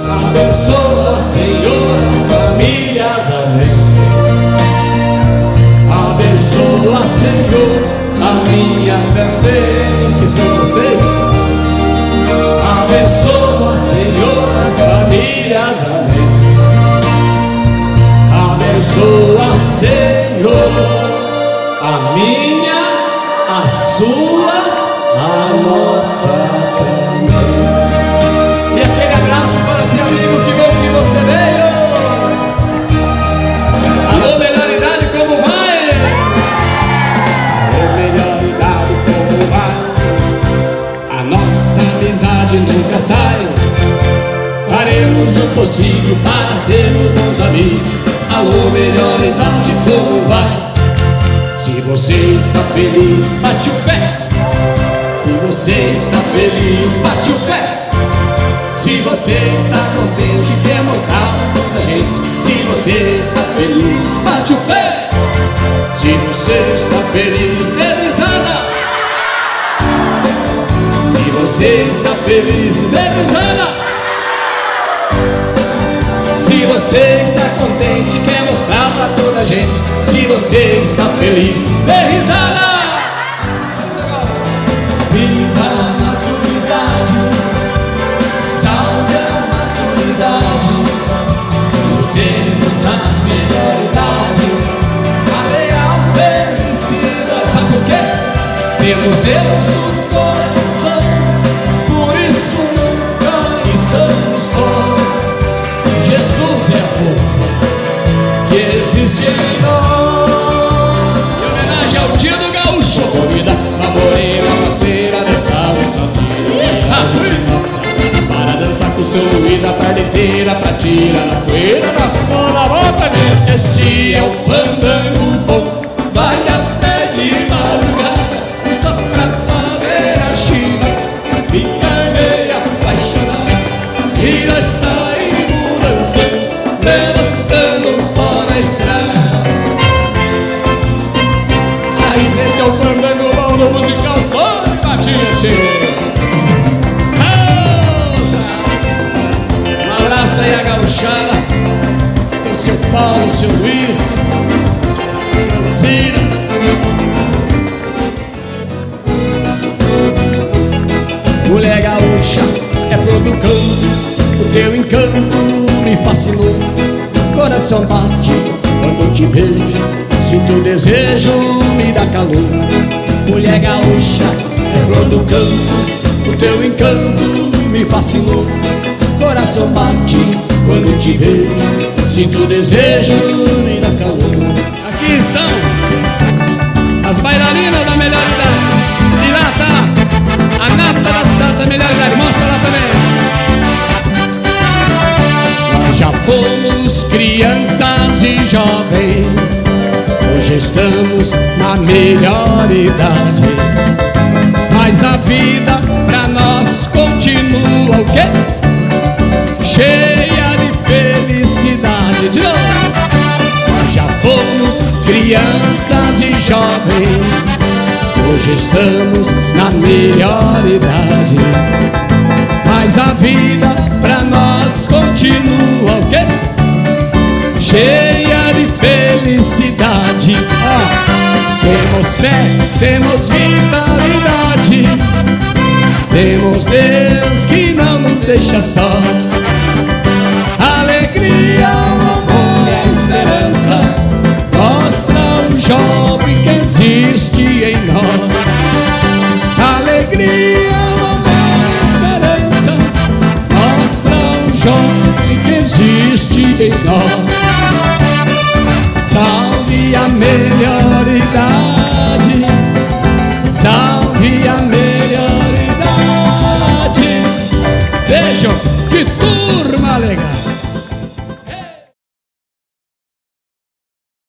Abençoa, Senhor, as famílias, amém. Abençoa, Senhor, a minha também, que são vocês. Abençoa, Senhor, as famílias, amém. Abençoa, Senhor, a minha, a sua, a nossa também. E aquele abraço para esse amigo, que bom que você veio. Alô, melhor idade, como vai? Alô, melhor idade, como vai? A nossa amizade nunca sai. Faremos o possível para sermos bons amigos. Alô, melhor idade, como vai? Se você está feliz, bate o pé. Se você está feliz, bate o pé. Se você está contente, quer mostrar pra toda gente. Se você está feliz, bate o pé. Se você está feliz, dê risada. Se você está feliz, dê risada. Se você está contente, quer mostrar pra toda gente. Se você está feliz, dê risada. Viva a maturidade, salve a maturidade. Crescemos na melhor idade, a real felicidade. Sabe por quê? Temos Deus no coração, por isso nunca estamos só. Jesus é a força que existe em nós. Em homenagem ao dia do gaúcho, convida a morena, parceira, dançar o safira. A gente toca para dançar com o seu Luiz a tarde inteira, pra tirar a poeira da sua boca. Esse é o fandango bom, vai até de madrugada, só pra fazer a China ficar meio apaixonada. E nós saímos dançando, levantando o pó na estrada. Mas esse é o fandango bom do musical Tony Matias. Um abraço aí a gauchada. Estão seu Paulo, seu Luiz, Francina. Mulher gaúcha é flor do campo, o teu encanto me fascinou. Coração bate quando te vejo, sinto desejo, me dá calor. Mulher gaúcha é flor do campo, o teu encanto me fascinou. Coração bate quando te vejo, sinto desejo, me dá calor. Aqui estão as bailarinas da melhor idade. E lá tá a nata da melhor idade, mostra lá também. Nós já fomos crianças e jovens, hoje estamos na melhor idade. Mas a vida pra nós continua o quê? Cheia de felicidade. De novo. Nós já fomos crianças e jovens, hoje estamos na melhor idade. Mas a vida pra nós continua o quê? Cheia de felicidade. Temos fé, temos vitalidade, temos Deus que não nos deixa só. Alegria, o amor e a esperança mostra o jovem que existe em nós. Alegria, o amor e a esperança mostra o jovem que existe em nós. Salve a melhor